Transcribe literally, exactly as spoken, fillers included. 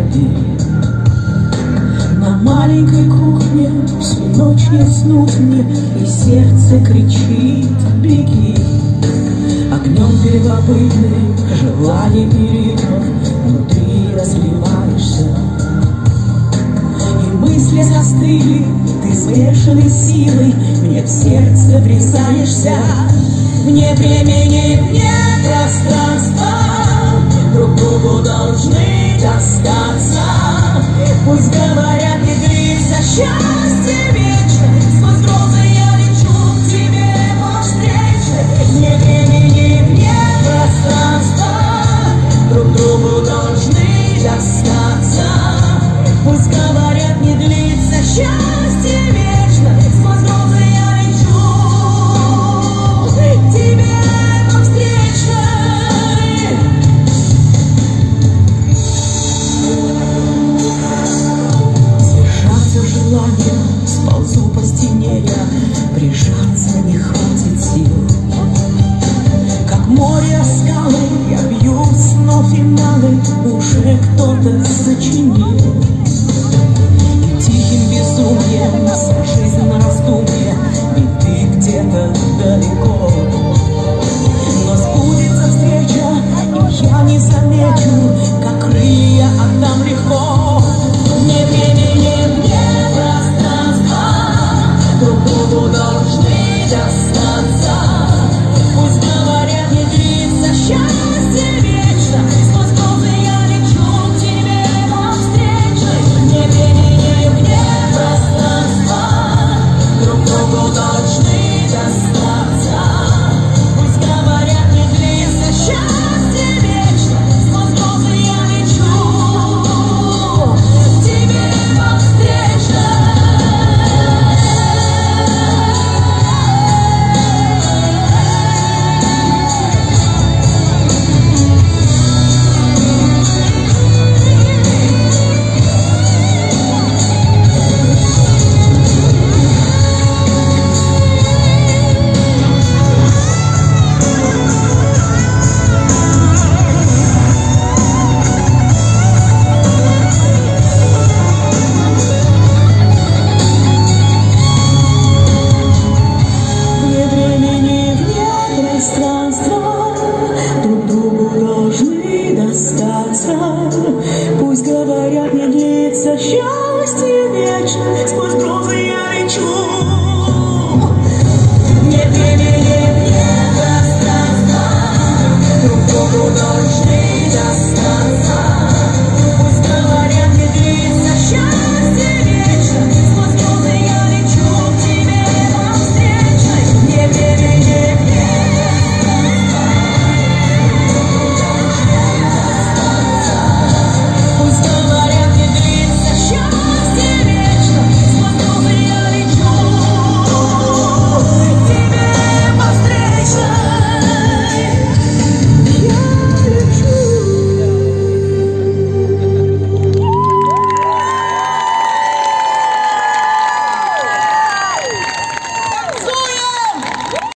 шаги. На маленькой кухне всю ночь не снуть мне, и сердце кричит: беги. Огнем первобытным желаний и ритмов внутри разливаешься, и мысли застыли, ты с бешеной силой мне в сердце врезаешься. Вне времени, вне пространства друг другу должны достаться. Пусть говорят, не длится счастье вечно, сквозь грозы я лечу к тебе навстречу. Вне времени, вне пространства друг другу должны достаться. Пусть говорят, не длится счастье вечно, сквозь грозы я лечу к тебе навстречу. Сдержаться желание, сползу по стене я, прижаться не хватит сил. Как море скалы, я бью снов финалы, уже кто-то сочинил. И тихим безумием вся жизнь на раздумье, и ты где-то далеко. Но сбудется встреча, и я не замечу, как крылья отдам легко. Вне времени, вне пространства друг другу должны достаться. Пусть говорят, не длится счастье вечно, сквозь грозы я лечу к тебе навстречу. Вне времени, вне пространства друг другу должны достаться. Пусть говорят, не длится счастье вечно, сквозь грозы я лечу к тебе навстречу. Вне времени, вне пространства друг другу должны достаться. Пусть говорят, не длится счастье вечно, сквозь грозы я лечу. Вне времени, вне пространства друг другу должны